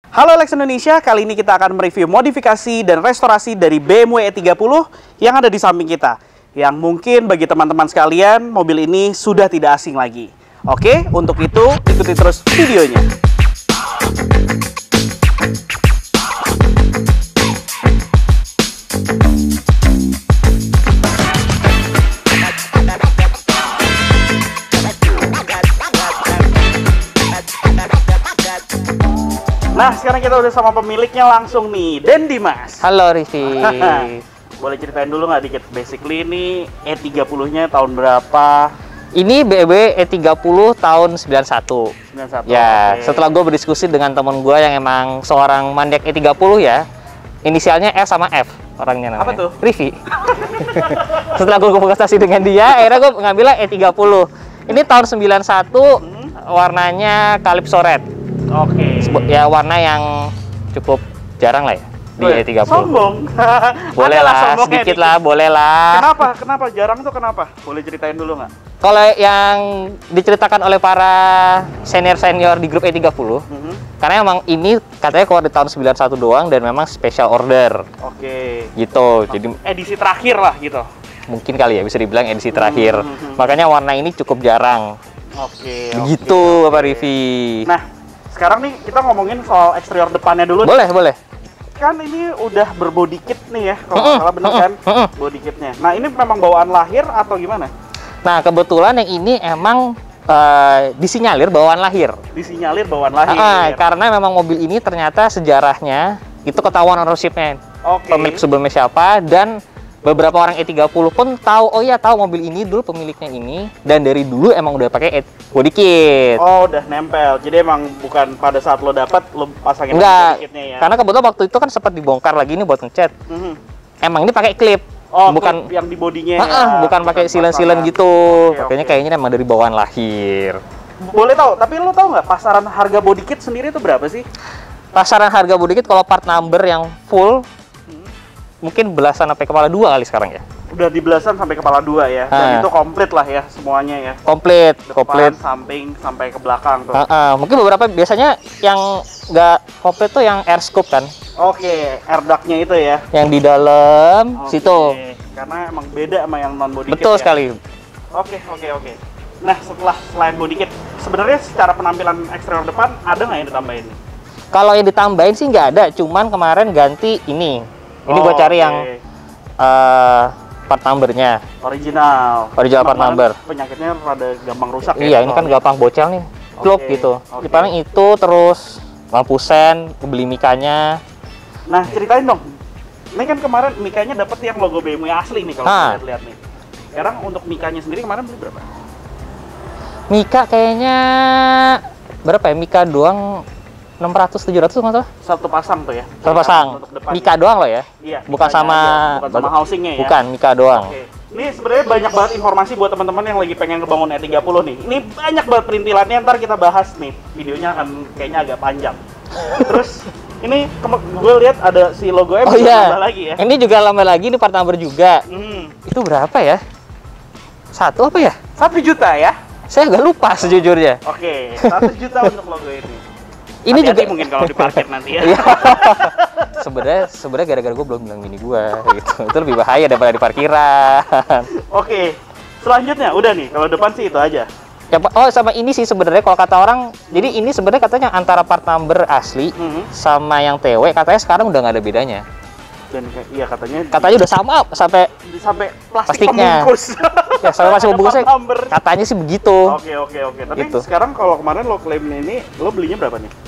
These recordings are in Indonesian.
Halo Lex Indonesia, kali ini kita akan mereview modifikasi dan restorasi dari BMW E30 yang ada di samping kita. Yang mungkin bagi teman-teman sekalian, mobil ini sudah tidak asing lagi. Oke, untuk itu ikuti terus videonya. Nah, sekarang kita udah sama pemiliknya langsung nih, Den Dimas. Halo Rivi. Boleh ceritain dulu nggak dikit, basically ini E30-nya tahun berapa? Ini BMW E30 tahun 91. 91. Ya, Oke. setelah gue berdiskusi dengan temen gue yang emang seorang mandek E30 ya, inisialnya S sama F orangnya namanya. Apa tuh? Rivi. Setelah gue konsultasi dengan dia, akhirnya gue ngambilnya E30. Ini tahun 91, warnanya Calypso Red. Oke. Ya, warna yang cukup jarang lah ya di E30. Sombong. Boleh Adalah lah, sombongnya sedikit dikit. lah, boleh lah. Kenapa jarang tuh kenapa? Boleh ceritain dulu nggak? Kalau yang diceritakan oleh para senior-senior di grup E30, karena emang ini katanya keluar di tahun 91 doang dan memang special order. Oke. Gitu. Jadi Edisi terakhir lah gitu. mungkin kali ya bisa dibilang edisi terakhir. Makanya warna ini cukup jarang. Oke. Begitu Bapak Rivi. Nah, sekarang nih kita ngomongin soal eksterior depannya dulu. Boleh, boleh. Kan ini udah berbody kit nih ya, kalau nggak salah bener kan? Body kitnya. Nah, ini memang bawaan lahir atau gimana? Nah, kebetulan yang ini emang disinyalir bawaan lahir. Disinyalir bawaan lahir. Karena memang mobil ini ternyata sejarahnya itu ketahuan ownership-nya. Oke. Pemilik sebelumnya siapa, dan beberapa orang E30 pun tahu, oh iya tahu mobil ini dulu pemiliknya ini, dan dari dulu emang udah pakai body kit. Oh, udah nempel. Jadi emang bukan pada saat lo dapat lo pasangin Enggak, body kitnya ya. karena kebetulan waktu itu kan sempat dibongkar lagi nih buat ngecat. Emang ini pakai klip. Oh, bukan klip yang di bodinya bukan pakai silen-silen pasangan. gitu. Oke, Makanya oke. kayaknya emang dari bawaan lahir. Boleh tahu, tapi lo tahu nggak pasaran harga body kit sendiri itu berapa sih? Pasaran harga body kit kalau part number yang full mungkin belasan sampai kepala dua kali sekarang ya. Udah di belasan sampai kepala dua ya. Dan itu komplit lah ya semuanya ya. Komplit, komplit. Depan, samping, sampai ke belakang tuh. Mungkin beberapa biasanya yang nggak komplit tuh yang air scoop kan, Oke, air duct-nya itu ya. yang di dalam Oke, situ. karena emang beda sama yang non body kit. Betul ya? sekali. Oke. Nah, setelah selain body kit, sebenarnya secara penampilan eksterior depan ada nggak yang ditambahin? Kalau yang ditambahin sih nggak ada, cuman kemarin ganti ini. Ini gua cari yang part numbernya. Original Part Kemarin number. Penyakitnya rada gampang rusak ya. Iya, ini kan soalnya. gampang bocel nih. Klop gitu. oke. Di paling itu terus lampu sen, beli mikanya. Nah, ceritain dong. Ini kan kemarin mikanya dapat yang logo BMW asli nih kalau lihat-lihat nih. Sekarang untuk mikanya sendiri kemarin beli berapa? Mika kayaknya berapa ya? Mika doang 600 700 nggak salah. Satu pasang tuh ya. Satu pasang. Untuk depan. Mika doang loh ya. Iya. Bukan mikanya sama aja, bukan sama housingnya ya. Bukan, Mika doang. Oke. Ini sebenarnya banyak banget informasi buat teman-teman yang lagi pengen ngebangun E30 nih. Ini banyak banget perintilannya, ntar kita bahas nih. Videonya akan kayaknya agak panjang. Terus ini gue lihat ada si logonya Oh bisa iya. nambah lagi ya. Ini juga lama lagi, ini part number juga. Itu berapa ya? Satu apa ya? 1 juta ya. Saya agak lupa sejujurnya. Oke, 1 juta untuk logo ini. Ini Hati-hati juga mungkin kalau diparkir nanti ya. Iya. sebenarnya gara-gara gue belum bilang bini gue gitu. Itu lebih bahaya daripada di parkiran. Oke. Selanjutnya udah nih, kalau depan sih itu aja. Ya, oh sama ini sih sebenarnya kalau kata orang, jadi ini sebenarnya katanya antara part number asli sama yang TW katanya sekarang udah nggak ada bedanya. Dan iya katanya Udah sama sampai sampai plastik plastiknya. pembungkus. ya sampai masih Ada membungkusnya. part number. Katanya sih begitu. Oke. Tapi Gitu. sekarang kalau kemarin lo klaim ini, lo belinya berapa nih?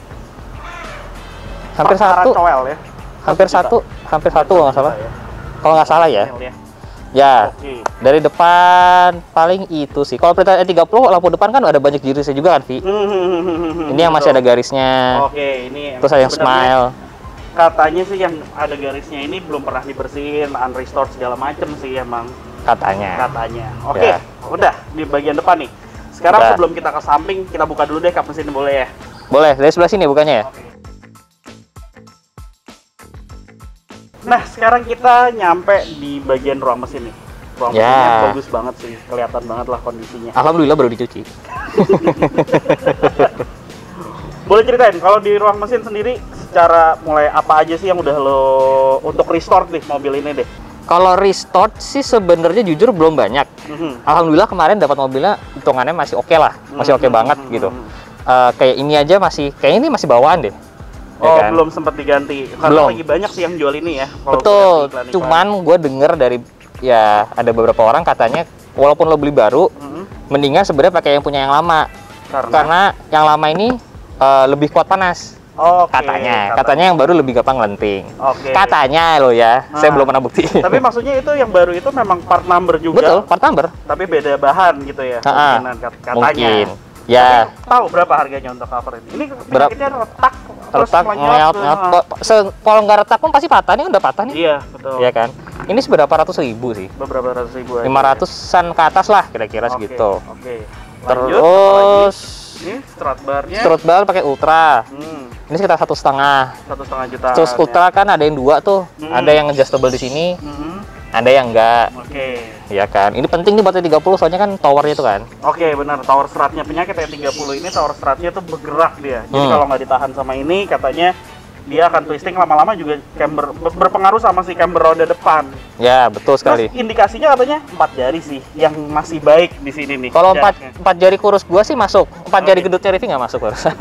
Hampir Pakara satu. coel ya. Hampir satu kalau nggak salah. Ya. Kalau nggak salah ya. Mil ya. Ya. Oke. Dari depan paling itu sih. Kalau perintilan E30 lampu depan kan ada banyak jenisnya juga kan, Vi. Ini yang masih ada garisnya. Oke, ini Terus ada yang sebenarnya smile. Katanya sih yang ada garisnya ini belum pernah dibersihin, unrestored segala macem sih emang Katanya. Oke, Ya. udah di bagian depan nih. Sekarang Udah. sebelum kita ke samping, kita buka dulu deh kap mesin boleh ya. Boleh, dari sebelah sini bukannya ya? Oke. Nah, sekarang kita nyampe di bagian ruang mesin nih. Ruang Ya. mesinnya bagus banget sih, kelihatan banget lah kondisinya. Alhamdulillah baru dicuci. Boleh ceritain kalau di ruang mesin sendiri secara mulai apa aja sih yang udah lo untuk restore nih mobil ini deh? Kalau restore sih sebenarnya jujur belum banyak. Alhamdulillah kemarin dapat mobilnya hitungannya masih oke lah, masih oke banget gitu. Kayak ini aja kayak ini masih bawaan deh. Oh, ya kan? Belum sempat diganti. Karena belum. Lagi banyak sih yang jual ini ya. Betul. Cuman gue denger dari ya ada beberapa orang katanya walaupun lo beli baru, mendingan sebenarnya pakai yang punya yang lama. Karena yang lama ini lebih kuat panas. Katanya yang baru lebih gampang lenting. Katanya lo ya, saya belum pernah bukti. Tapi maksudnya itu yang baru itu memang part number juga. Betul, part number. Tapi beda bahan gitu ya. Katanya. Mungkin. Ya. Tapi tahu berapa harganya untuk cover ini? Ini penyakitnya retak, ngeot. Kalau nggak retak pun pasti patah, ini udah patah nih. Iya, betul. Iya kan? Ini seberapa ratus ribu sih? Beberapa ratus ribu aja. 500-an ke atas lah kira-kira segitu. Lanjut, terus ini strut barnya. Strut bar pakai Ultra. Ini sekitar 1,5 juta. Terus Ultra kan ada yang 2 tuh. Ada yang adjustable di sini. Ada yang enggak. Iya kan. Ini penting nih buat E30 soalnya kan towernya itu kan. Benar. Tower strutnya penyakit E30 ini tower strutnya tuh bergerak dia. Jadi kalau nggak ditahan sama ini katanya dia akan twisting lama-lama juga camber berpengaruh sama si camber roda depan. Ya, betul sekali. Terus indikasinya katanya 4 jari sih yang masih baik di sini nih. Kalau 4 jari kurus gua sih masuk. 4 jari gedutnya Rivi nggak masuk barusan.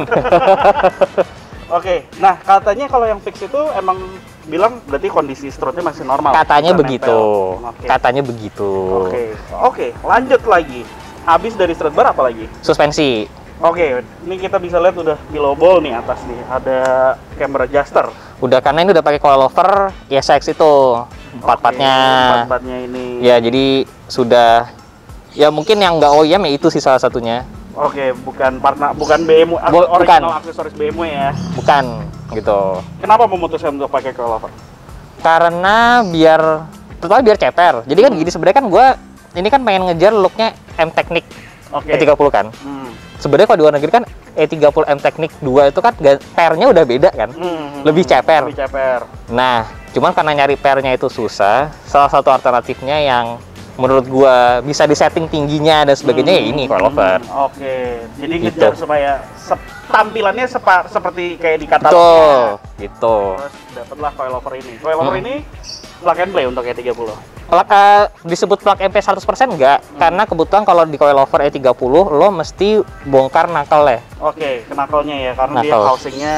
Nah katanya kalau yang fix itu emang bilang berarti kondisi strutnya masih normal. Katanya begitu. Katanya begitu. Oke, lanjut lagi. Habis dari strut bar apa lagi? Suspensi. Ini kita bisa lihat udah below ball nih atas nih, ada camber adjuster. Udah karena ini udah pakai coilover ESX itu, empat-empatnya ini. Ya jadi sudah, ya mungkin yang nggak OEM ya itu sih salah satunya. Bukan BMW, original aksesoris BMW ya? Bukan, gitu. Kenapa memutuskan untuk pakai coilover? Karena terutama biar ceper. Jadi kan gini sebenarnya kan ini kan pengen ngejar looknya M Technic E30 kan. Sebenarnya kalau di luar negeri kan E30 M Technic 2 itu kan pernya udah beda kan, lebih ceper. Nah, cuman karena nyari pernya itu susah, salah satu alternatifnya yang menurut gua bisa disetting tingginya dan sebagainya ya ini coilover. Jadi ngejar supaya tampilannya seperti kayak di katalognya. Betul, gitu. Terus dapatlah coilover ini. Coilover ini plug and play untuk E30. Disebut plug and play 100% enggak, karena kebetulan kalau di coilover E30 lo mesti bongkar nakelnya. Knuckle-nya ya, karena dia housingnya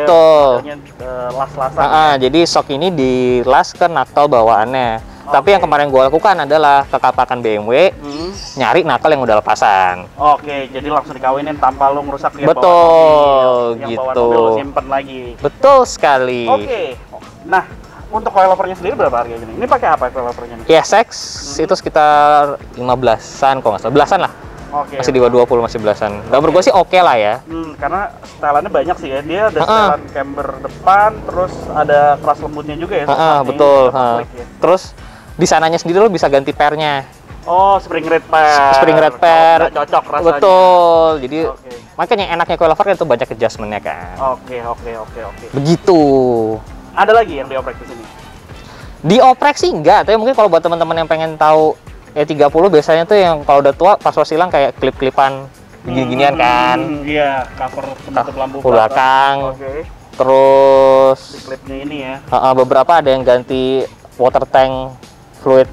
las-lasan. Jadi shock ini dilas ke knuckle bawaannya. Tapi yang kemarin gue lakukan adalah ke kapakan BMW, nyari knuckle yang udah lepasan. Jadi langsung dikawinin tanpa lo ngerusak dia. Betul, yang gitu. bawaan mobil lo simpen lagi. Betul sekali. Nah, untuk coilovernya sendiri berapa harganya ini? Ini pakai apa coilovernya? ESX itu sekitar 15-an kalau nggak salah, belasan lah. Masih di bawah 20, masih belasan. Menurut gue sih oke lah ya. Karena stylannya banyak sih ya. Dia ada stylan camber depan, terus ada keras lembutnya juga ya. Betul. Terus di sananya sendiri lo bisa ganti pernya. Spring red pair. Spring red pair. Cocok rasanya. Betul. Jadi makanya enaknya coilover itu banyak adjustment-nya kan. Oke. Begitu. Ada lagi yang dioprek di sini? Dioprek sih enggak, tapi mungkin kalau buat teman-teman yang pengen tahu E30 biasanya tuh yang kalau udah tua pas silang kayak klip-klipan gini-ginian kan. Iya, cover penutup lampu belakang. Terus di klipnya ini ya. Beberapa ada yang ganti water tank fluid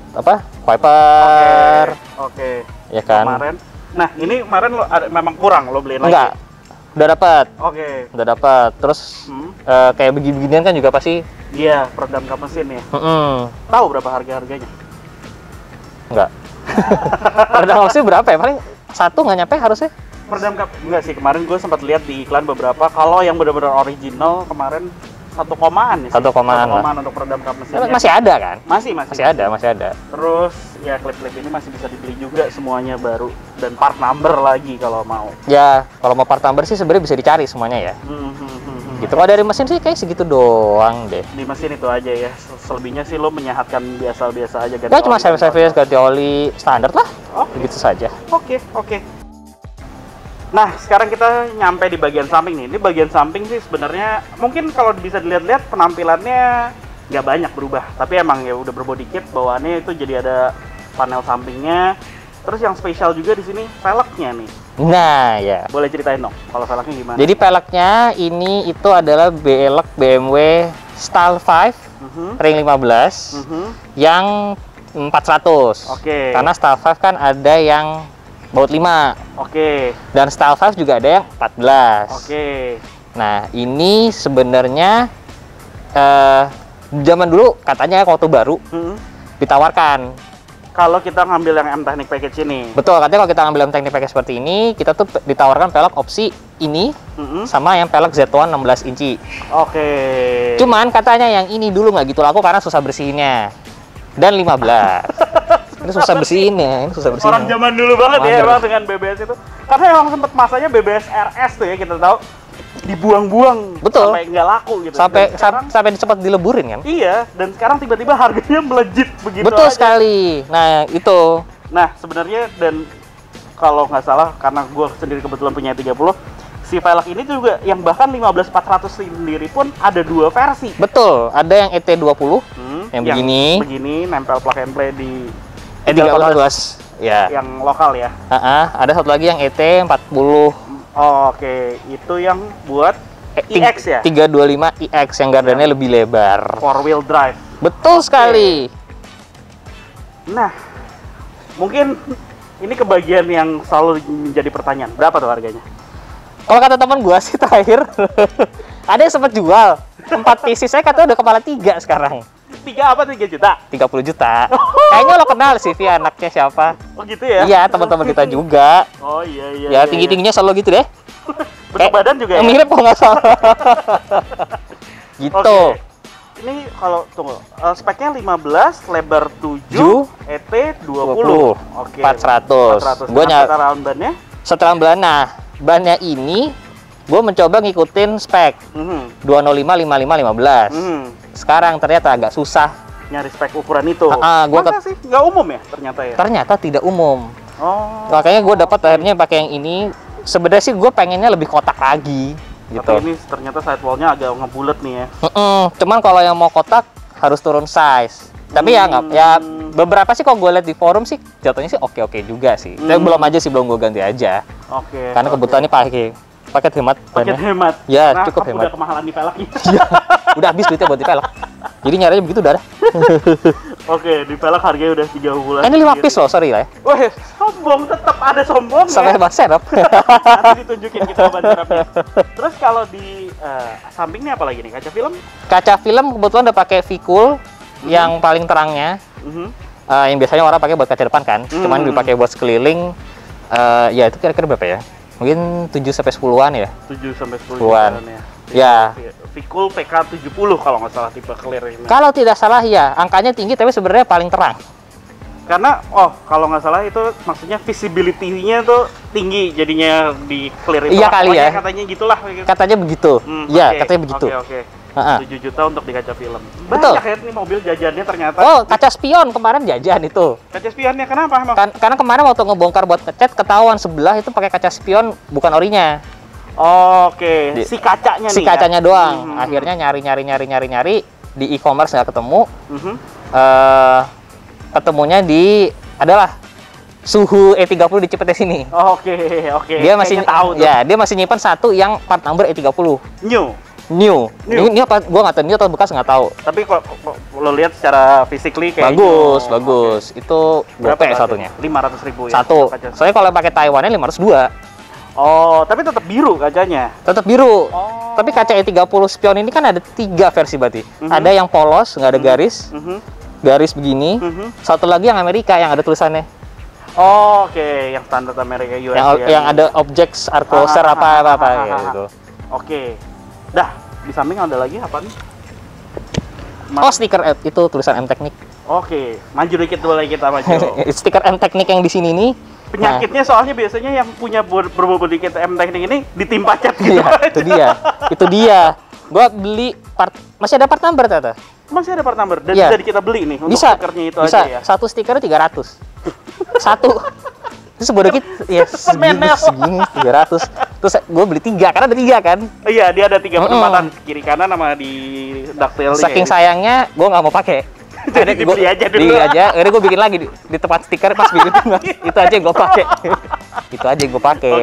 wiper. Ya kan. Nah, ini kemarin lo memang kurang lo beliin lagi. Enggak. Udah dapat. Udah dapat. Terus kayak begini-beginian kan juga pasti. Iya, peredam kap mesin ya. Tahu berapa harganya? Enggak. Peredam kap mesin berapa ya? Paling 1 nggak nyampe harusnya. Peredam kap enggak sih, kemarin gue sempat lihat di iklan beberapa. Kalau yang benar-benar original kemarin 1 komaan ya. 1 komaan untuk peredam kap mesin. Masih ada kan? Masih ada. Terus ya klip-klip ini masih bisa dibeli juga semuanya baru dan part number lagi kalau mau. Ya, kalau mau part number sih sebenarnya bisa dicari semuanya ya. Gitu. Kalau dari mesin sih kayak segitu doang deh. Di mesin itu aja ya. Selebihnya sih lo menyehatkan biasa-biasa aja. Ya cuma service ganti oli standar lah. Begitu saja. Oke. Nah, sekarang kita nyampe di bagian samping nih. Ini bagian samping sih sebenarnya mungkin kalau bisa dilihat-lihat penampilannya nggak banyak berubah. Tapi emang ya udah berbody kit, bawaannya itu jadi ada panel sampingnya. Terus yang spesial juga di sini velgnya nih. Nah, ya. Boleh ceritain dong kalau velgnya gimana? Jadi velgnya ini itu adalah velg BMW Style 5 ring 15 yang 400. Oke. Karena Style 5 kan ada yang baut 5. Oke. Dan Style 5 juga ada yang 14. Oke. Nah, ini sebenarnya zaman dulu katanya waktu baru ditawarkan. Kalau kita ngambil yang M Technic Package ini. Betul, katanya kalau kita ngambil M Technic Package seperti ini, kita tuh ditawarkan velg opsi ini sama yang velg Z1 16 inci. Oke. Cuman katanya yang ini dulu nggak gitu laku karena susah bersihinnya. Dan 15. Ini susah bersihinnya, ini susah bersihinnya. Orang zaman dulu banget ya emang dengan BBS itu. Karena emang sempat masanya BBS RS tuh ya, kita tahu dibuang-buang. Betul. Sampai nggak laku gitu. Sampai sekarang, sampai sempat dileburin kan? iya, dan sekarang tiba-tiba harganya melejit begitu Betul aja. sekali. Nah, itu. Nah, sebenarnya dan kalau nggak salah karena gue sendiri kebetulan punya 30, si velg ini juga yang bahkan 15400 sendiri pun ada 2 versi. Betul, ada yang ET20 yang begini. Begini nempel plug and play di ET14 ya. Yang lokal ya. Ada satu lagi yang ET40 Oke, itu yang buat iX ya? 325 iX yang gardannya lebih lebar. 4-wheel drive. Betul sekali. Nah, mungkin ini kebagian yang selalu menjadi pertanyaan. Berapa tuh harganya? Kalau kata teman gua sih terakhir ada yang sempat jual 4 PC, saya kata udah kepala 3 sekarang. 3 apa 3 juta? 30 juta. Kayaknya lo kenal sih via anaknya siapa? Oh gitu ya? Iya, teman-teman kita juga. Oh iya iya. Ya tinggi-tingginya selalu gitu deh. Bentuk badan juga ya? Mirip kalau nggak salah. Gitu. Oke. Ini kalau tunggu, speknya 15, lebar 7, ET 20. Oke. 400. Gua setelan bannya? Setelah bulan, nah bannya ini gue mencoba ngikutin spek 205 55 15. Sekarang ternyata agak susah nyari spek ukuran itu. Masa sih nggak umum ya ternyata ya? Ternyata tidak umum. Oh. Makanya gue dapat akhirnya pakai yang ini. Sebenarnya sih gue pengennya lebih kotak lagi gitu. Tapi ini ternyata sidewall-nya agak ngebulet nih ya. Cuman kalau yang mau kotak harus turun size. Tapi ya nggak, ya beberapa sih kalau gue lihat di forum sih jatuhnya sih oke juga sih. Tapi belum aja sih, belum gue ganti aja. Oke. Karena kebetulan ini paket hemat. Paket hemat. Ya, nah, cukup hemat. Udah kemahalan di velg. Iya. Udah habis duitnya buat di velg. Jadi nyarinya begitu udah. Oke, di velg harganya udah 3 bulan. Ini 5 piece loh, sorry lah ya. Wah, sombong, tetap ada sombong sampai ban serep. Nanti ditunjukin kita ban serepnya. Terus kalau di samping ini apa lagi nih? Kaca film? Kaca film kebetulan udah pakai V-Cool yang paling terangnya. Yang biasanya orang pakai buat kaca depan kan. Cuman dipakai buat sekeliling. Ya itu kira-kira berapa ya? Mungkin 7-10-an ya? 7-10-an ya. Ya. V-Cool PK70 kalau nggak salah tipe clear ini. Kalau tidak salah ya, angkanya tinggi tapi sebenarnya paling terang. Karena, kalau nggak salah itu maksudnya visibility-nya tuh tinggi jadinya di clear itu. Iya kali ya. Katanya gitulah. Katanya begitu. Iya, katanya begitu. Oke. 7 juta untuk di kaca film. Betul. Banyak ya nih mobil jajannya ternyata. Oh, kaca spion kemarin jajan itu. Kaca spionnya kenapa emang? Karena kemarin waktu ngebongkar buat ngecat ketahuan sebelah itu pakai kaca spion bukan orinya. Oke. Si kacanya nih. Si kacanya doang. Akhirnya nyari di e-commerce nggak ketemu. Ketemunya di adalah suhu E30 di Cipete sini. Oke. Dia masih tahu tuh. Ya, dia masih nyimpan satu yang part number E30. New. Ini apa? Gua nggak tahu new atau bekas, nggak tahu. Tapi kok lo lihat secara physically kayak bagus. Itu gope satunya. 500.000 ya. Satu. Soalnya kalau pakai Taiwannya 502. Oh, tapi tetap biru kacanya. Tetap biru. Tapi kaca E30 spion ini kan ada 3 versi berarti. Ada yang polos, nggak ada garis. Garis begini. Satu lagi yang Amerika yang ada tulisannya. Oke, yang standar Amerika US. Yang ada objects are closer apa gitu. Oke. Dah, di samping ada lagi apa nih? Stiker itu tulisan M Technic. Oke, maju dikit boleh kita maju. Stiker M Technic yang di sini nih. Penyakitnya soalnya biasanya yang punya berbobot dikit M Technic ini ditimpa cat gitu. Iya, itu dia. Gua beli masih ada part number ternyata. Masih ada part number dan bisa kita beli nih untuk stikernya itu aja ya. Satu stiker 300. Satu. Terus sedikit ya segini 300. Terus gue beli 3 karena ada 3 kan. Iya, dia ada 3 penempatan kiri kanan sama di dovetail. Saking sayangnya gue nggak mau pakai. Jadi dibeli aja dulu. Beli aja, akhirnya gue bikin lagi di tempat stiker pas bikin itu aja yang gue pakai. Itu aja yang gue pakai.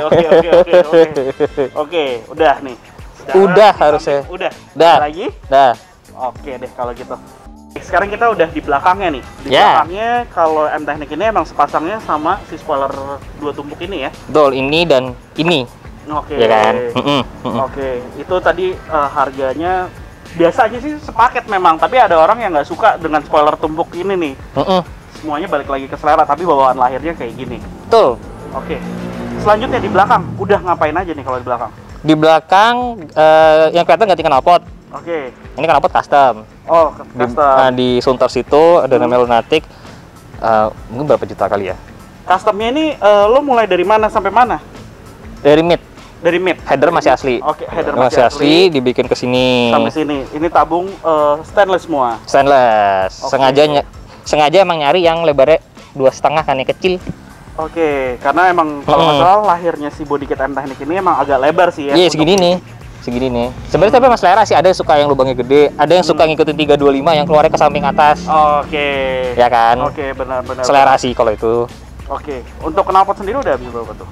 Oke, udah nih. Udah harusnya. Udah. Udah. Lagi? Dah. Oke deh kalau gitu. Sekarang kita udah di belakangnya nih. Di Ya. belakangnya kalau M Teknik ini emang sepasangnya sama si spoiler 2 tumpuk ini ya. Betul, ini dan ini. Oke. Ya kan? Oke, itu tadi harganya biasanya sih sepaket memang, tapi ada orang yang nggak suka dengan spoiler tumpuk ini nih. Semuanya balik lagi ke selera, tapi bawaan lahirnya kayak gini. Betul. Oke. Selanjutnya di belakang, udah ngapain aja nih kalau di belakang? Di belakang yang kelihatan ganti knalpot. Oke. Ini knalpot custom. Oh, custom. Di Sunter situ ada namanya Lunatic. Mungkin berapa juta kali ya? Customnya ini lo mulai dari mana sampai mana? Dari mid. Dari mid. Header masih asli. Oke, header masih asli, dibikin ke sini. Sampai sini. Ini tabung stainless semua. Stainless. Oke. Sengaja emang nyari yang lebarnya 2,5 kan, yang kecil. Oke, karena emang kalau nggak salah lahirnya si body kit M Teknik ini emang agak lebar sih ya. Iya, segini nih. Segini nih. Sebenarnya tapi mas selera sih, ada yang suka yang lubangnya gede, ada yang suka ngikutin 325 yang keluarnya ke samping atas. Oke. Ya kan? Oke, benar-benar. Selera sih kalau itu. Oke, untuk knalpot sendiri udah habis berapa tuh?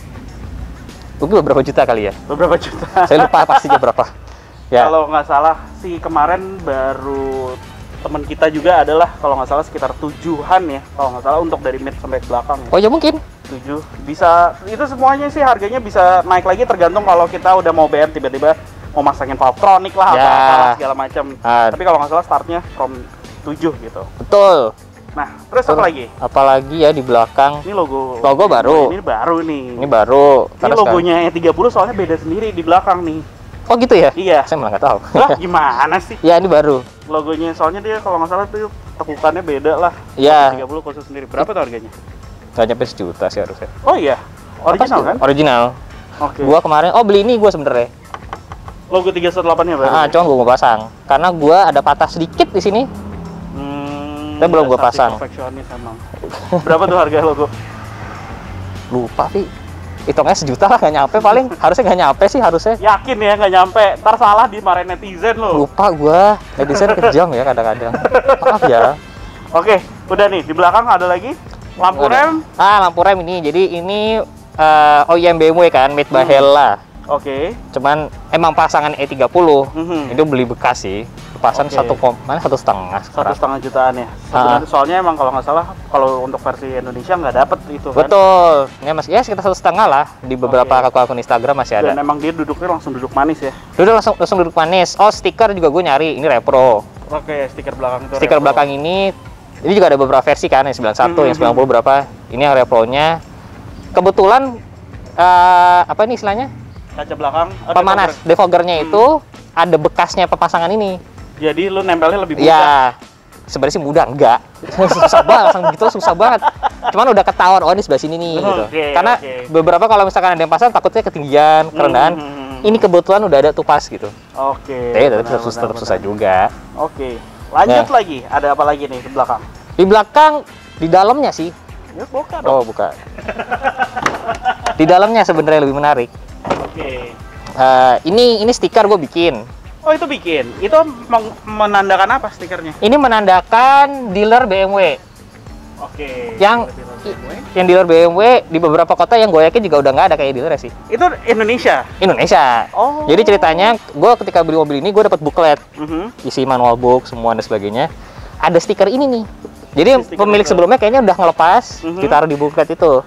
Mungkin beberapa juta kali ya. Beberapa juta. Saya lupa pastinya berapa. Ya. Kalau nggak salah sih kemarin baru teman kita juga adalah kalau nggak salah sekitar 7-an ya. Kalau nggak salah untuk dari mid sampai ke belakang ya. Oh ya mungkin. 7. Bisa, itu semuanya sih harganya bisa naik lagi tergantung kalau kita udah mau BM tiba-tiba mau masangin Valvetronic lah, Ya. apa segala macam. Tapi kalau nggak salah startnya from 7 gitu. Betul. Nah, terus apa lagi? Apalagi ya di belakang. Ini logo baru. Ini baru nih. Ini baru. Ini logonya E30 soalnya beda sendiri di belakang nih. Oh gitu ya? Iya. Saya malah nggak tahu. Lah, gimana sih? Ya ini baru. Logonya soalnya dia kalau nggak salah tuh tekukannya beda lah. Iya. 30 khusus sendiri. Berapa tuh harganya? Nggak nyampe sejuta sih harusnya. Oh iya. Original kan? Original. Oke. Gua kemarin, beli ini gua sebenernya. Logo 318-nya berarti? Cuma gua mau pasang. Karena gua ada patah sedikit di sini. Tapi belum gua pasang. Perfeksionis emang. Berapa tuh harga logo? Lupa sih. Hitungnya sejuta lah, nggak nyampe paling. Harusnya nggak nyampe sih, harusnya. Yakin ya nggak nyampe? Ntar salah dimarahin netizen lo. Lupa gua. Netizen kejam ya kadang-kadang. Maaf ya. Oke, udah nih. Di belakang ada lagi? Lampu rem? Lampu rem ini. Jadi ini OEM BMW kan, made by Hella. Oke. Cuman emang pasangan E30. Itu beli bekas sih. Pasang 1,5 sekarang. 1,5 jutaan ya. Sebenarnya soalnya emang kalau nggak salah kalau untuk versi Indonesia nggak dapet itu kan. Betul. Ya sekitar 1,5 lah di beberapa akun Instagram masih ada. Dan emang dia duduknya langsung duduk manis ya. Langsung duduk manis. Oh, stiker juga gue nyari. Ini Repro. Oke, stiker belakang itu. Stiker belakang ini juga ada beberapa versi kan, yang 91, yang 90 berapa. Ini yang Repro-nya. Kebetulan apa ini istilahnya? Kaca belakang pemanas, defoggernya itu ada bekasnya pepasangan ini. Jadi lu nempelnya lebih mudah? Ya, sebenarnya sih mudah, enggak. Susah banget, langsung gitu susah banget. Cuman udah ketahuan, oh ini sebelah sini nih, gitu. Karena beberapa kalau misalkan ada yang pasang, takutnya ketinggian, kerendahan. Ini kebetulan udah ada tupas gitu. Oke. Tapi tetap susah juga. Oke. Lanjut lagi, ada apa lagi nih di belakang? Di belakang, di dalamnya sih. Ya, buka dong. Oh, buka. Di dalamnya sebenarnya lebih menarik. Oke. Ini stiker gue bikin. Oh, itu bikin. Itu menandakan apa stikernya? Ini menandakan dealer BMW. Oke. Yang dealer BMW di beberapa kota yang gue yakin juga udah nggak ada kayak dealer sih. Itu Indonesia? Indonesia. Oh. Jadi ceritanya, gue ketika beli mobil ini gue dapat booklet, isi manual book semua dan sebagainya. Ada stiker ini nih. Jadi pemilik sebelumnya kayaknya udah ngelepas, ditaruh di booklet itu.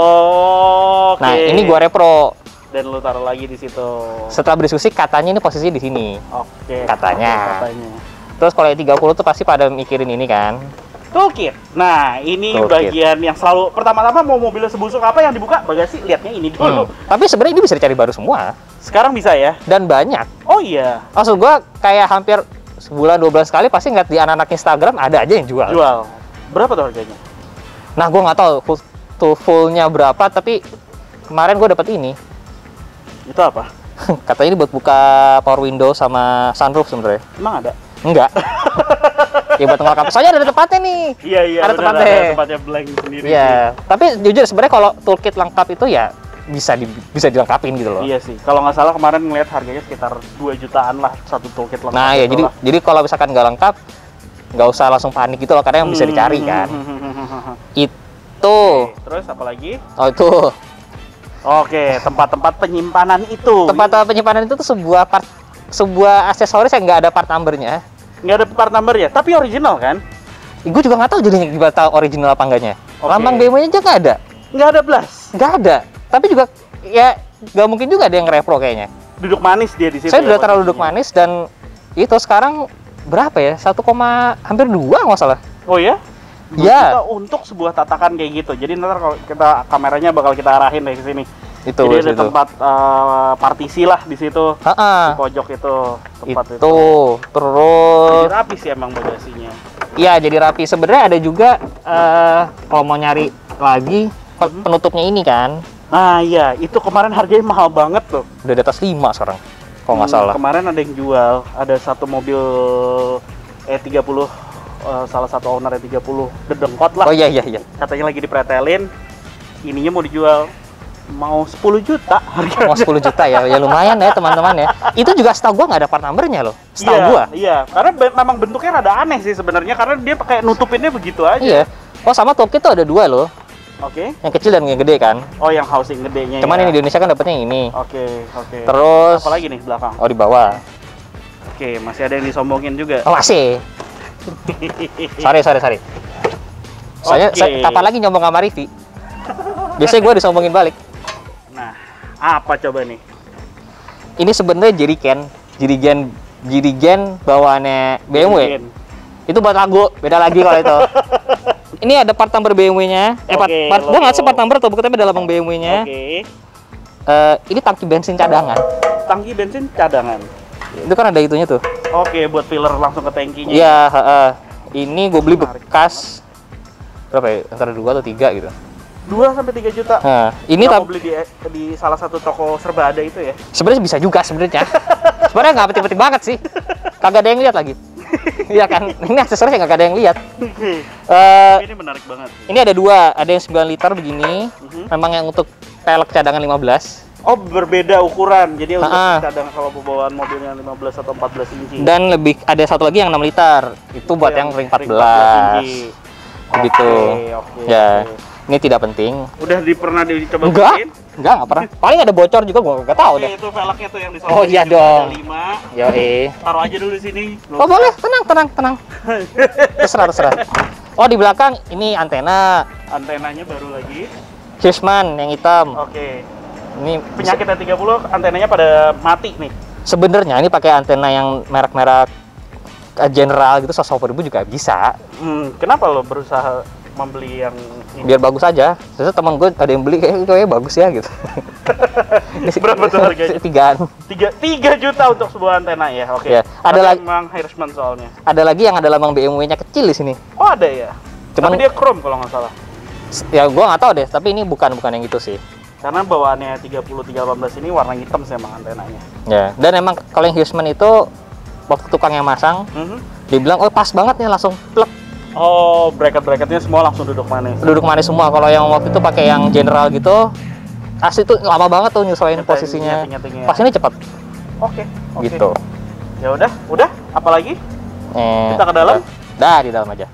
Oh. Nah, ini gue repro. Dan lu taruh lagi di situ. Setelah berdiskusi, katanya ini posisi di sini. Oke. Katanya. Terus kalau yang 30 tuh pasti pada mikirin ini kan. Toolkit. Nah, ini bagian yang selalu pertama-tama mau mobilnya sebusuk apa yang dibuka bagasi, lihatnya ini dulu. Tapi sebenarnya ini bisa dicari baru semua. Sekarang bisa ya? Dan banyak. Oh iya. Maksud gua kayak hampir sebulan 2 bulan sekali pasti ngeliat di anak-anak Instagram ada aja yang jual. Berapa tuh harganya? Nah, gua nggak tahu fullnya berapa, tapi kemarin gua dapat ini. Itu apa? Katanya ini buat buka power window sama sunroof sebenarnya. Emang ada? Enggak. Ya buat ngelengkap. Soalnya ada tempatnya nih. Iya, ada tempatnya. Ada tempatnya blank sendiri. Iya. Tapi jujur sebenarnya kalau toolkit lengkap itu ya bisa dilengkapin gitu loh. Iya sih. Kalau nggak salah kemarin ngeliat harganya sekitar 2 jutaan lah satu toolkit lengkap. Nah ya, jadi kalau misalkan nggak lengkap, nggak usah langsung panik gitu loh, karena yang bisa dicari kan. Itu. Terus apa lagi? Oh itu. Oke, tempat-tempat penyimpanan itu. Tempat penyimpanan itu tuh sebuah aksesoris yang nggak ada part numbernya. Nggak ada part number ya, tapi original kan? Gue juga nggak tahu jadinya gimana tahu original apa enggaknya. Oke. Lambang BMW-nya aja nggak ada. Nggak ada blas. Nggak ada. Tapi juga ya nggak mungkin juga ada yang repro kayaknya. Duduk manis dia di situ. Saya ya, udah terlalu duduk manis dan itu sekarang berapa ya? 1,2 nggak salah. Oh ya? Ya. Untuk sebuah tatakan kayak gitu. Jadi ntar kalau kita kameranya bakal kita arahin dari sini. Itu. Jadi ada tempat partisi lah di situ. Di pojok itu tempat itu. Terus. Jadi rapi sih emang bagasinya. Iya, jadi rapi. Sebenarnya ada juga kalau mau nyari lagi penutupnya ini kan. Nah iya, itu kemarin harganya mahal banget tuh. Udah di atas 5 sekarang, kalau nggak salah. Kemarin ada yang jual, ada satu mobil E30, salah satu owner E30, dedengkot lah. Oh iya. Katanya lagi dipretelin, ininya mau dijual, mau 10 juta harganya. Mau 10 juta ya, ya lumayan ya teman-teman ya. Itu juga setahu gua nggak ada part numbernya loh, setahu gua. Iya, karena memang bentuknya rada aneh sih sebenarnya, karena dia pakai nutupinnya begitu aja. Iya. Oh sama toolkit tuh ada 2 loh. Oke. Yang kecil dan yang gede kan. Oh yang housing gedenya. Cuman ya. ini di Indonesia kan dapetnya yang ini. Oke. Terus. Apa lagi nih belakang? Oh di bawah. Oke, masih ada yang disombongin juga. Oh masih. Sorry. Saya kapan lagi nyombong sama Rivi? Biasanya gua disombongin balik. Nah, apa coba nih? Ini sebenarnya jirigen bawaannya BMW. Itu buat lagu, beda lagi kalau itu. Ini ada part number BMW-nya. Gua nggak sih part number atau bukan, tapi ada lambang BMW-nya. Oke. Ini tangki bensin cadangan. Tangki bensin cadangan. Itu kan ada itunya tuh. Oke, buat filler langsung ke tangkinya. Iya, ini gue beli bekas berapa ya? Antara 2 atau 3 gitu. 2 sampai 3 juta. Nah, ini mau beli di salah satu toko serba ada itu ya? Sebenarnya bisa juga sebenarnya. Sebenarnya nggak penting-penting banget sih. Kagak ada yang lihat lagi. Iya kan? Ini aksesorisnya nggak ada yang lihat. Ini menarik banget. Ini ada 2, ada yang 9 liter begini. Memang yang untuk pelek cadangan 15. Oh, berbeda ukuran. Jadi untuk cadangan kalau bawaan mobilnya 15 atau 14 inci. Dan ada satu lagi yang 6 liter. Itu buat yang ring 14. Begitu. Ya. Ini tidak penting. Udah pernah dicoba bikin? Enggak pernah. Paling ada bocor juga, gua nggak tahu deh. Itu velgnya tuh yang disolder. Oh iya dong. 5. Yoi. Taruh aja dulu di sini. Oh boleh, tenang. Terserah. Oh di belakang ini antena. Antenanya baru lagi. Hirschmann yang hitam. Oke. Ini penyakit E30 antenanya pada mati nih. Sebenarnya ini pakai antena yang merek-merek general gitu, 150.000 juga bisa. Kenapa lo berusaha membeli yang ini? Biar bagus aja. Terus teman gue ada yang beli kayaknya bagus ya gitu. Berapa tuh harganya? 3 juta untuk sebuah antena ya. Oke. Ya, ada lagi memang Hirschmann soalnya. Ada lagi yang ada lambang BMW-nya kecil di sini. Oh, ada ya. Tapi dia chrome kalau nggak salah. Ya gua nggak tahu deh, tapi ini bukan yang gitu sih. Karena bawaannya 318 ini warna hitam sih emang antenanya. Ya, dan emang kalau yang Hirschmann itu waktu tukang yang masang, dia bilang, oh pas banget nih langsung plek. Oh, bracket-bracketnya semua langsung duduk manis. Duduk manis semua. Kalau yang waktu itu pakai yang general gitu, asli tuh lama banget tuh nyesuaiin posisinya. Pas ini cepat. Oke. Gitu. Ya udah. Apalagi? Kita ke dalam? Dah, di dalam aja.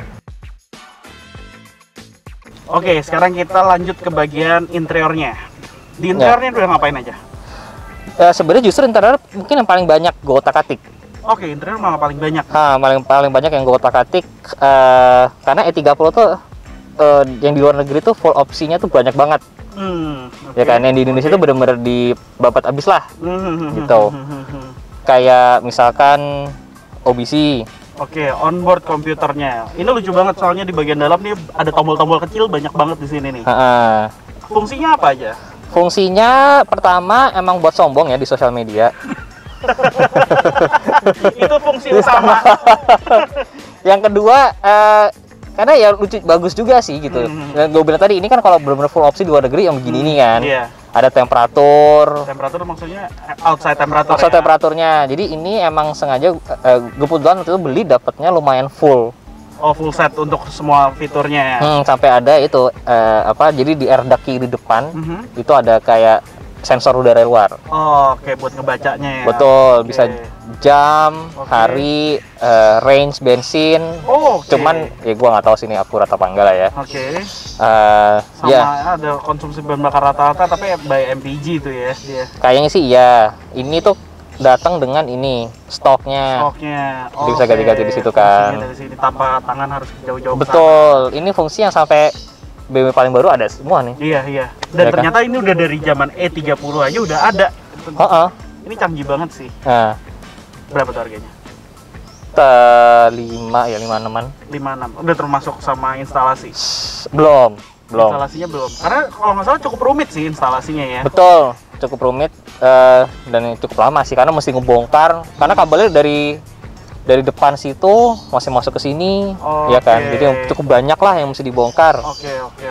Oke, sekarang kita lanjut ke bagian interiornya. Di interiornya udah ngapain aja? Sebenarnya justru interior mungkin yang paling banyak gue otak-atik. Oke, interior malah paling banyak. Paling banyak yang gue otak-atik karena E30 tuh yang di luar negeri tuh full opsinya tuh banyak banget. Ya kan, yang di Indonesia tuh bener-bener dibabat abis lah. Gitu. Kayak misalkan OBC. Oke, onboard komputernya. Ini lucu banget soalnya di bagian dalam nih ada tombol-tombol kecil banyak banget di sini nih. Fungsinya apa aja? Fungsinya pertama emang buat sombong ya di sosial media. Itu fungsi utama. Yang kedua karena ya lucu, bagus juga sih gitu. Gue bilang tadi ini kan kalau benar-benar full opsi di luar negeri yang begini nih kan. Ada temperatur maksudnya outside temperatur. Outside temperaturnya. Jadi ini emang sengaja kebetulan waktu itu beli dapatnya lumayan full. Oh, full set untuk semua fiturnya ya. Sampai ada itu jadi di air duct kiri depan itu ada kayak sensor udara luar. Oh, oke, buat ngebacanya ya. Betul, Oke. bisa jam, hari, range bensin. Oh, oke. Cuman ya gua nggak tahu sih ini akurat apa enggak lah ya. Oke. Sama Ya, ada konsumsi bahan bakar rata-rata tapi by MPG itu ya dia. kayaknya sih iya. Ini tuh datang dengan ini stoknya. Stoknya. Jadi bisa ganti-ganti di situ kan. Fungsinya dari sini tanpa tangan harus jauh-jauh ke sana. Betul, ini fungsi yang sampai BMW paling baru ada semua nih. Iya, iya. Dan Ya kan? ternyata ini udah dari zaman E30 aja udah ada. Heeh. Ini canggih banget sih. Nah, Berapa tuh harganya? 5 ya 56-an. 56. Udah termasuk sama instalasi. Belum. Instalasinya belum. Karena kalau nggak salah cukup rumit sih instalasinya ya. Betul, cukup rumit dan cukup lama sih karena mesti ngebongkar karena kabelnya dari depan situ masih masuk ke sini, ya kan. Oke. Jadi cukup banyak lah yang mesti dibongkar. Oke.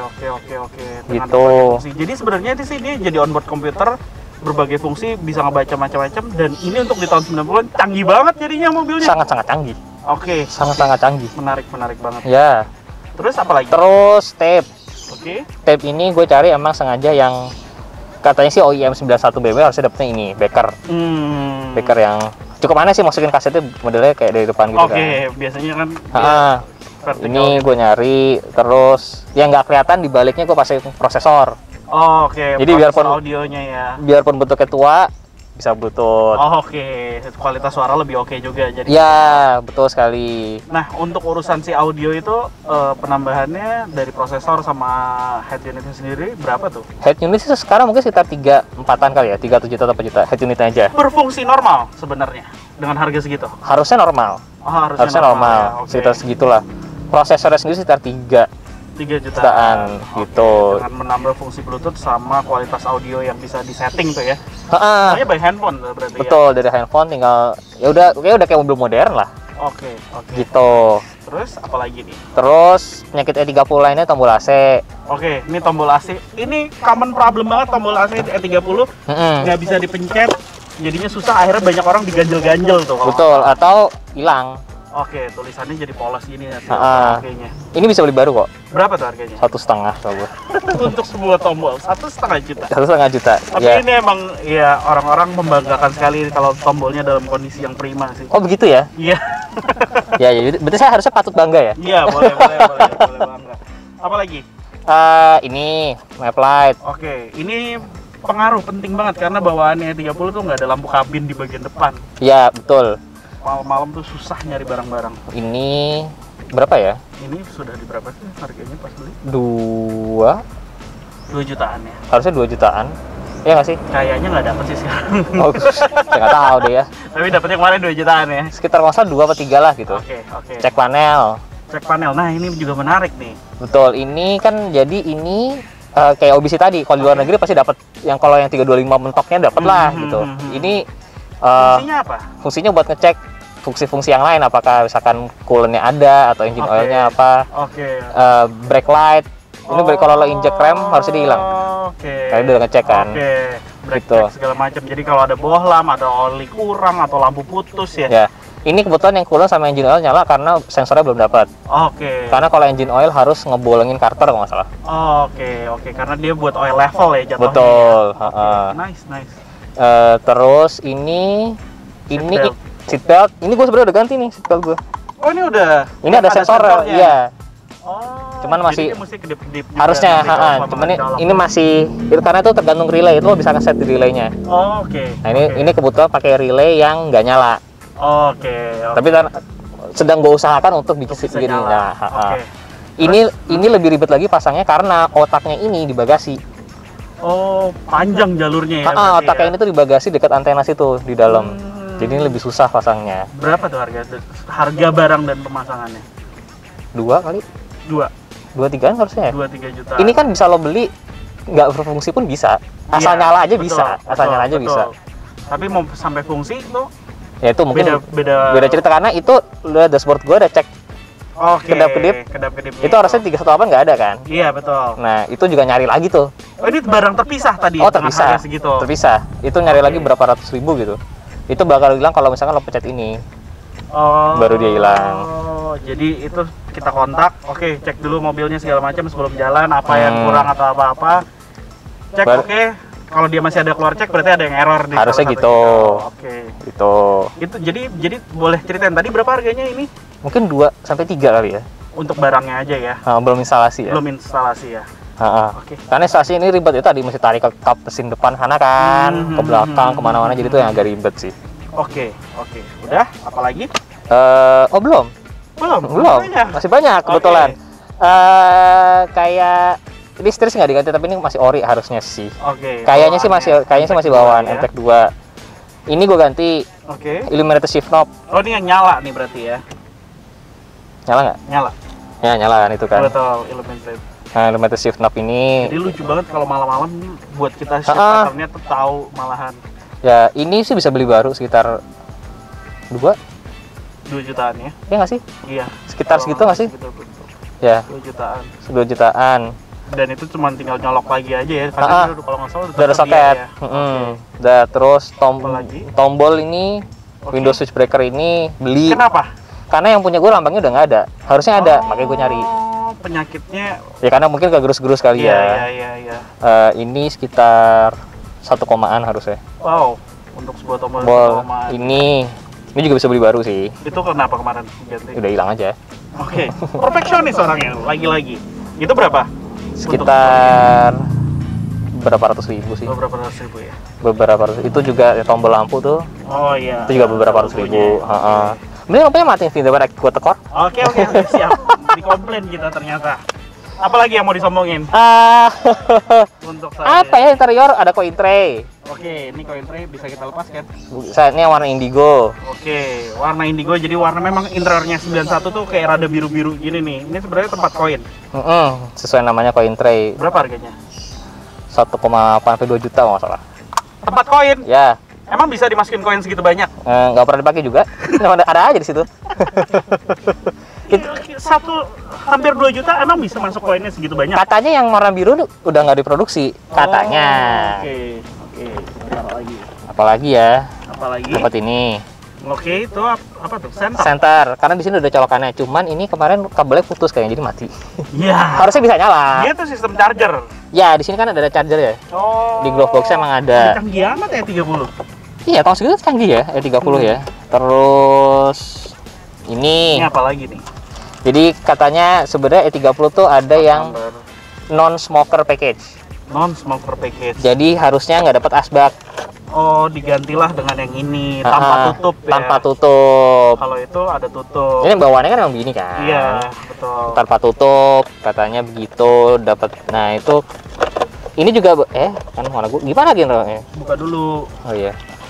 Dengan Gitu. berbagai fungsi. Jadi sebenarnya di sini jadi onboard komputer berbagai fungsi bisa ngebaca macam-macam dan ini untuk di tahun 90-an canggih banget jadinya mobilnya. Sangat-sangat canggih. Oke. Sangat-sangat canggih. Menarik banget. Ya. Terus apa lagi? Terus tape. Oke. Tape ini gue cari emang sengaja yang katanya sih OEM 91 BMW harusnya dapetnya ini, Becker. Becker yang cukup aneh sih masukin kasetnya modelnya kayak dari depan gitu Oke, biasanya kan kan. vertikal. Ini gue nyari, terus yang nggak kelihatan di baliknya gue pasang prosesor. Oh, oke. Jadi Proses biarpun- audionya ya. Biarpun bentuknya tua, bisa Bluetooth. Oh, oke. Kualitas suara lebih oke juga jadi. Ya, betul sekali. Nah, untuk urusan si audio itu penambahannya dari prosesor sama head unitnya sendiri berapa tuh? Head unit sih sekarang mungkin sekitar 3-4an kali ya, 3 juta atau 4 juta head unitnya aja. Berfungsi normal sebenarnya dengan harga segitu. Harusnya normal. Oh, Harusnya normal, ya, oke. sekitar segitulah. Prosesornya sendiri sekitar 3 3 jutaan, jutaan gitu. Dengan menambah fungsi Bluetooth sama kualitas audio yang bisa disetting tuh ya. Heeh. Soalnya by handphone tuh berarti Betul, dari handphone tinggal ya udah kayak mobil modern lah ya. Oke. gitu. Terus apa lagi nih? Terus penyakit E30 lainnya tombol AC. Oke, ini tombol AC. Ini common problem banget tombol AC E30 nggak bisa dipencet. Jadinya susah, akhirnya banyak orang diganjel-ganjel tuh. kalau Betul, atau hilang. Oke, tulisannya jadi polos gini ya. Kayaknya. Ini bisa beli baru kok, Berapa tuh harganya? 1,5 kalau gue. Untuk sebuah tombol 1,5 juta. 1,5 juta. Tapi Ya. ini emang ya orang-orang membanggakan sekali kalau tombolnya dalam kondisi yang prima sih. Oh begitu ya? Iya. Ya, berarti saya harusnya patut bangga ya. Iya, boleh bangga. Apa lagi? Ini map light. Oke, ini pengaruh penting banget karena bawaannya 30 tuh nggak ada lampu kabin di bagian depan. Ya betul. Malam-malam tuh susah nyari barang-barang. Ini berapa ya? Ini sudah di berapa sih harganya pas beli? 2 jutaan ya. Harusnya 2 jutaan. Iya nggak sih? Kayaknya nggak dapet sih sekarang. Oh, saya nggak tahu deh ya. Tapi dapetnya kemarin 2 jutaan ya. Sekitar masa 2 atau 3 lah gitu. Oke. Cek panel. Cek panel. Nah, ini juga menarik nih. Betul, ini kan jadi ini kayak OBC tadi. Kalau di luar negeri pasti dapat yang kalau yang 325 mentoknya dapat lah gitu. Ini Fungsinya apa? fungsinya buat ngecek fungsi-fungsi yang lain, apakah misalkan coolant-nya ada atau engine oil-nya apa. Oke. Brake light. Ini kalau lo injek rem harusnya dia hilang. Oke. Kalian udah ngecek kan? Oke. Brake Gitu. check segala macam. Jadi kalau ada bohlam, ada oli kurang atau lampu putus ya. Ya. Ini kebetulan yang coolant sama engine oil nyala karena sensornya belum dapat. Oke. Karena kalau engine oil harus ngebolongin karter kalau nggak salah. Oke. Karena dia buat oil level ya jatuhnya. Betul. Ya. Oke. Nice. Terus ini Seatbelt. seatbelt. Ini gue sebenarnya udah ganti nih seatbelt gue. Oh, ini udah. Ini ada sensor, sensornya. iya. Oh. Cuman masih- jadi dia mesti kedip-kedip juga Harusnya, nanti kalau selama cuman di dalam. ini masih karena itu tergantung relay, itu lo bisa ngeset di relaynya. Oke. Nah ini kebetulan pakai relay yang nggak nyala. Oke. Tapi sedang gue usahakan untuk bikin Bisa gini. nyala. Nah, Oke. Ini lebih ribet lagi pasangnya karena otaknya ini di bagasi. Oh, panjang jalurnya ya. berarti Otaknya ya? ini tuh di bagasi dekat antena situ di dalam. Jadi ini lebih susah pasangnya. Berapa tuh harga barang dan pemasangannya? 2 kali, 2-3 harusnya ya. 2-3 juta. Ini kan bisa lo beli nggak berfungsi pun bisa. Asal Iya, nyala aja betul, bisa. Asal nyala aja betul. bisa. Tapi mau sampai fungsi itu Ya itu mungkin beda beda cerita karena itu udah dashboard gue udah cek. Oke. kedap-kedip. Kedap-kedipnya Itu harusnya 318 nggak ada kan? Iya, betul. Nah itu juga nyari lagi tuh. Oh, ini barang terpisah tadi. Oh dengan terpisah. harga segitu. Terpisah. Itu nyari Oke. lagi berapa ratus ribu gitu. Itu bakal hilang kalau misalkan lo pencet ini. Oh. Baru dia hilang. Jadi itu kita kontak. Oke, cek dulu mobilnya segala macam sebelum jalan apa yang kurang atau apa-apa. Cek Baru- oke. kalau dia masih ada keluar cek berarti ada yang error di Harusnya salah gitu. satunya. Oke. Gitu. Itu jadi boleh ceritain tadi berapa harganya ini? Mungkin 2 sampai 3 kali ya. Untuk barangnya aja ya. Belum instalasi ya. Belum instalasi ya. Oke. Karena instalasi ini ribet itu tadi mesti tarik ke kap mesin depan sana kan, ke belakang kemana-mana jadi itu yang agak ribet sih. Oke. Udah, apalagi? Belum. Belum. Masih banyak kebetulan. Kayak ini setir nggak diganti tapi ini masih ori harusnya sih. Oke. Kayaknya sih masih bawaan ya. MTEK 2. Ini gue ganti Oke. illuminated shift knob. Oh, ini yang nyala nih berarti ya. Nyala nggak? Nyala. Ya nyala kan itu kan. Betul, illuminated. Nah, illuminated shift knob ini. Jadi lucu banget kalau malam-malam buat kita shift patternnya tuh tahu malahan. Ya ini sih bisa beli baru sekitar 2 jutaan ya. Ya nggak sih? Iya. Sekitar segitu nggak sih? Betul. Ya. 2 jutaan. 2 jutaan. Dan itu cuma tinggal nyolok lagi aja ya. Karena itu kalau nggak salah udah ada soket. Ya. Udah terus Apalagi? tombol ini Windows switch breaker ini beli. Kenapa? Karena yang punya gue lambangnya udah nggak ada. Harusnya ada, makanya gue nyari. Penyakitnya Ya karena mungkin kegerus-gerus kali ya. Iya. Ini sekitar 1 komaan harusnya. Wow, untuk sebuah tombol ini juga bisa beli baru sih. Itu kenapa kemarin ganti? Udah hilang aja. Oke. Perfeksionis orangnya lagi-lagi. Itu berapa? Sekitar berapa ratus ribu sih. Berapa ratus ribu ya? Beberapa ratus. Itu juga tombol lampu tuh. Oh iya. Itu juga beberapa ratus ribu. Mending lampunya mati sih daripada gue tekor. Oke, siap. Dikomplain kita ternyata. Apalagi yang mau disombongin? Untuk apa ya interior ada coin tray. Oke, ini coin tray bisa kita lepas kan? Ini warna indigo. Oke, warna indigo jadi warna memang interiornya 91 tuh kayak rada biru-biru gini nih. Ini sebenarnya tempat koin. Sesuai namanya coin tray. Berapa harganya? 1,8 sampai 2 juta nggak salah. Tempat koin? Ya. Emang bisa dimasukin koin segitu banyak? Nggak pernah dipakai juga. ada aja di situ. Hampir 2 juta emang bisa masuk koinnya segitu banyak? Katanya yang warna biru udah nggak diproduksi. Katanya. Oke. Apalagi ya? Apalagi? Dapat ini. Oke, itu apa tuh? Center. Karena di sini udah colokannya. Cuman ini kemarin kabelnya putus kayaknya jadi mati. Iya. Harusnya bisa nyala. Dia tuh sistem charger. Ya, di sini kan ada charger ya. Di glove box emang ada. Canggih amat ya 30. Iya, tahun segitu canggih ya, 30 ya. Terus ini apa lagi nih? Jadi katanya sebenarnya E30 tuh ada yang non smoker package. Non smoker package. Jadi harusnya nggak dapat asbak. Oh, digantilah dengan yang ini tanpa tutup ya. Tanpa tutup. Kalau itu ada tutup. Ini bawaannya kan emang begini kan. Iya, betul. Tanpa tutup, katanya begitu dapat. Nah, itu ini juga kan mana gua gimana gitu? Buka dulu. Oh iya.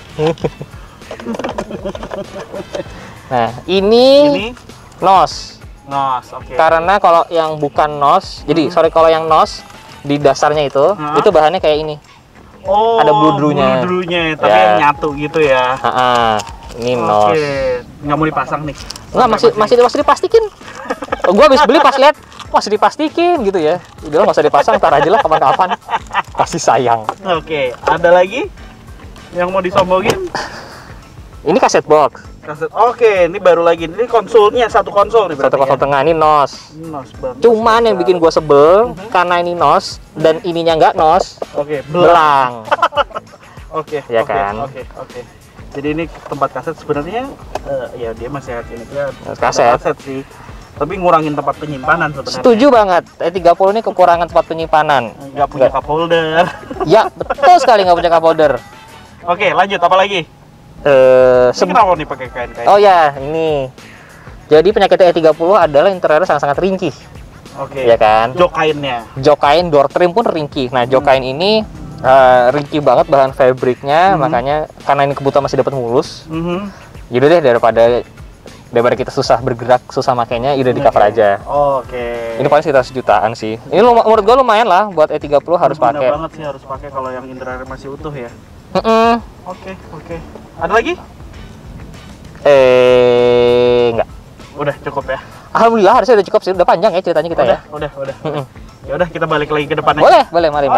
Nah, ini nos. Nos, oke. Karena kalau yang bukan nos, jadi kalau yang nos di dasarnya itu bahannya kayak ini. Oh, ada bludrunya. Tapi yang nyatu gitu ya. Ini nos. Oke, nggak mau dipasang nih. Enggak, masih diplastikin. Gua habis beli pas lihat masih diplastikin gitu ya. Udah nggak usah dipasang, ntar aja lah kapan-kapan. Kasih sayang. Oke, ada lagi yang mau disombongin? Ini kaset box. Oke, ini baru lagi. Ini konsolnya, satu konsol nih berarti. Satu konsol tengah ini nos. Nos banget. Cuman yang bikin gua sebel karena ini nos dan ininya nggak nos. Oke, belang. Oke. Kan? Oke. Jadi ini tempat kaset sebenarnya ya dia masih ini dia kaset sih. Tapi ngurangin tempat penyimpanan sebenarnya. Setuju banget. E30 ini kekurangan tempat penyimpanan. Nggak punya cup holder. Ya, betul sekali nggak punya cup holder. Oke, lanjut apa lagi? Kenapa nih pakai kain-kain? Oh ya, ini. Jadi penyakit E30 adalah interiornya sangat-sangat ringkih. Oke. Ya kan? Jok kainnya. Jok kain, door trim pun ringkih. Nah, jok kain ini ringkih banget bahan fabriknya, makanya karena ini kebutuhan masih dapat mulus. Jadi deh daripada kita susah bergerak, susah makainya, udah di cover aja. Oke. Ini paling sekitar sejutaan sih. Ini menurut gua lumayan lah buat E30 harus pakai. Banget sih harus pakai kalau yang interior masih utuh ya. Oke. Ada lagi? Enggak. Udah cukup ya. Alhamdulillah harusnya udah cukup sih, udah panjang ya ceritanya kita ya. Udah. Ya udah kita balik lagi ke depannya. Boleh, mari.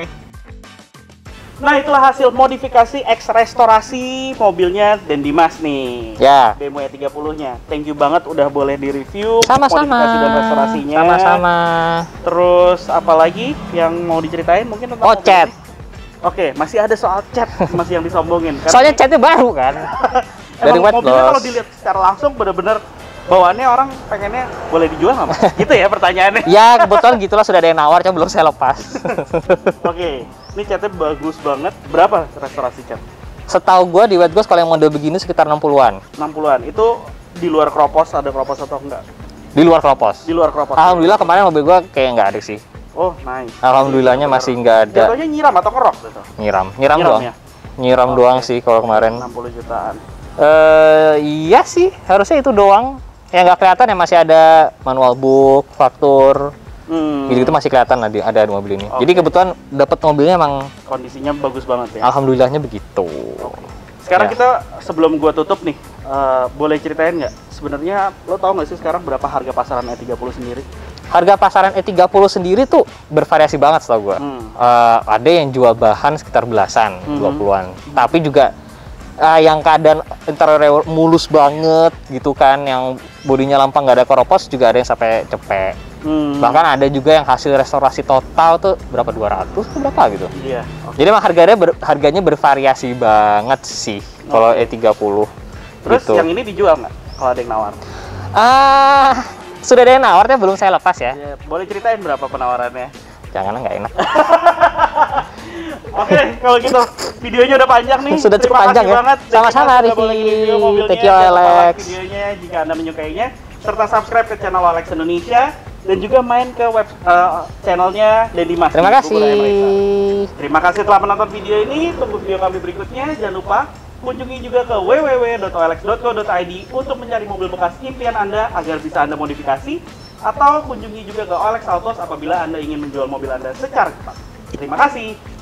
Nah, itulah hasil modifikasi X restorasi mobilnya Dan Dimas nih. Ya. BMW 30-nya. Thank you banget udah boleh di-review Sama-sama. modifikasi dan restorasinya. Sama-sama. Terus apalagi yang mau diceritain mungkin tentang cat. Oke, masih ada soal cat masih yang disombongin. Soalnya catnya baru kan. Dari Emang White mobilnya Loss. kalau dilihat secara langsung bener-bener bawaannya orang pengennya boleh dijual nggak Mas? Gitu ya pertanyaannya. Ya kebetulan gitulah, sudah ada yang nawar, cuma belum saya lepas. Oke, ini catnya bagus banget. Berapa restorasi cat? Setahu gua di White Ghost kalau yang model begini sekitar 60-an. 60-an. Itu di luar kropos, ada kropos atau enggak? Di luar kropos. Di luar kropos. Alhamdulillah kemarin mobil gua kayak nggak ada sih. Oh, nice. Alhamdulillahnya masih nggak ada. Jatuhnya nyiram atau ngerok gitu? Nyiram Nyiram doang. ya? Nyiram Oke. doang sih kalau kemarin. 60 jutaan. Iya sih, harusnya itu doang. Yang nggak kelihatan ya masih ada manual book, faktur, gitu-gitu masih kelihatan ada di mobil ini. Oke. Jadi kebetulan dapat mobilnya emang Kondisinya bagus banget ya. alhamdulillahnya begitu. Sekarang Ya. kita sebelum gua tutup nih, boleh ceritain nggak? Sebenarnya lo tau nggak sih sekarang berapa harga pasaran E30 sendiri? Harga pasaran E30 sendiri tuh bervariasi banget setahu gua. Ada yang jual bahan sekitar belasan, 20-an. Tapi juga yang keadaan interior mulus banget gitu kan, yang bodinya lampang nggak ada keropos juga ada yang sampai cepek. Bahkan ada juga yang hasil restorasi total tuh berapa, 200 tuh berapa gitu. Iya. Jadi emang harganya bervariasi banget sih kalau E30. Terus gitu. yang ini dijual nggak? Kalau ada yang nawar? Sudah ada yang nawarnya, belum saya lepas ya. Ya, boleh ceritain berapa penawarannya? Jangan, nggak enak. Oke, kalau gitu videonya udah panjang nih. Sudah cukup Terima panjang kasih ya. banget. Sama-sama, Sudah Ricky. boleh review mobilnya. Thank you, Jangan lupa Alex. like videonya jika Anda menyukainya, serta subscribe ke channel Alex Indonesia dan juga main ke web channelnya Dendy Mas. Terima kasih. Terima kasih telah menonton video ini. Tunggu video kami berikutnya. Jangan lupa kunjungi juga ke www.olx.co.id untuk mencari mobil bekas impian Anda agar bisa Anda modifikasi, atau kunjungi juga ke OLX Autos apabila Anda ingin menjual mobil Anda secara cepat. Terima kasih.